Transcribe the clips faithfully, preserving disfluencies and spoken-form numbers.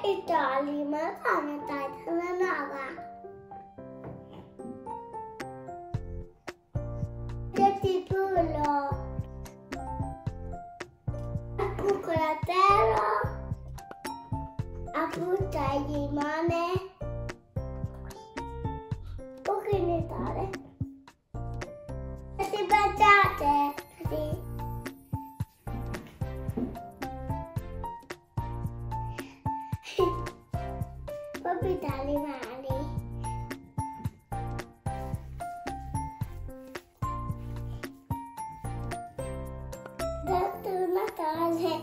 Italia, ma sono stata una nuova. Che pulo. A cuccolatero. A frutta e limone. O che ne tale? E si baciate. Sì. Proprio da animali. Dato Natale.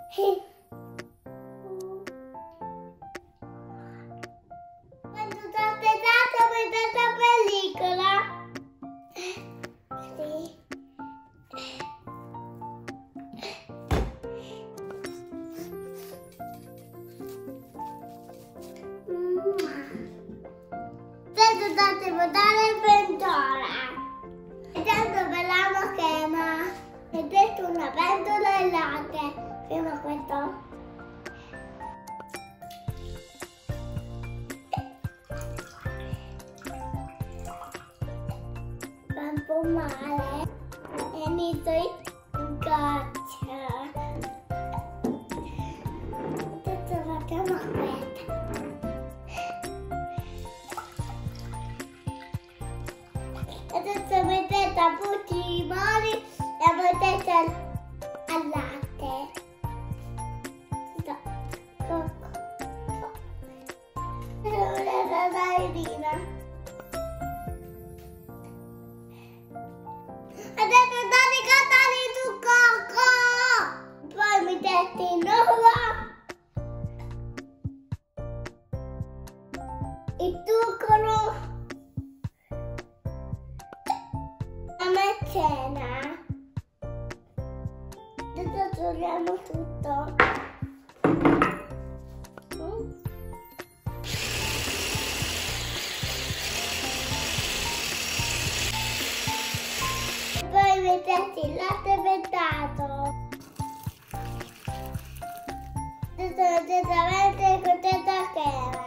Quando ti aspettate per questa pellicola? Sì. Adesso date votare il pentola. E tanto bella crema. E detto una pentola e latte. Prima questo. Fa un po' male. E mi in goccia. Adesso facciamo questa. Adesso mettete a tutti i limoni e mettete al, al latte. La ballerina. Adesso date catani su cocco. Poi mettete in uova il zucchero. La maicena. Adesso togliamo tutto. Mm. Poi mettete il latte ventato. Adesso mettete avanti con tanta crema.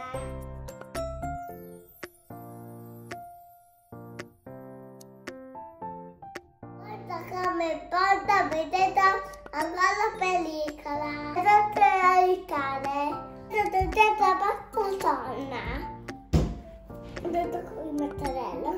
Come porta vedete alla pellicola. Adesso è il cane. Adesso c'è la pasta donna. Adesso con il mozzarella.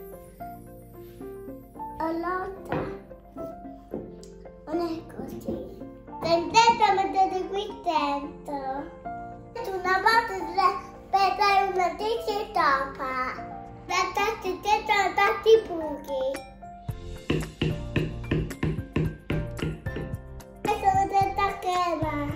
Allora non è così. Sentite, mettete qui dentro. Una volta per dare una tricetapa. Mettete dentro tanti buchi. Crema.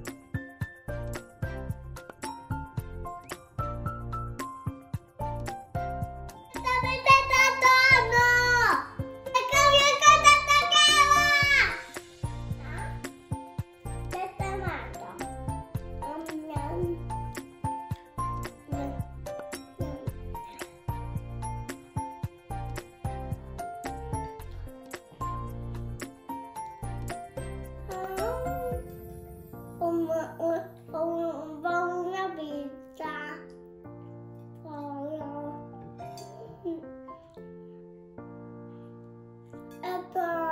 Avete dato no! E come è tanta crema? Questa mangia. Una pizza. E poi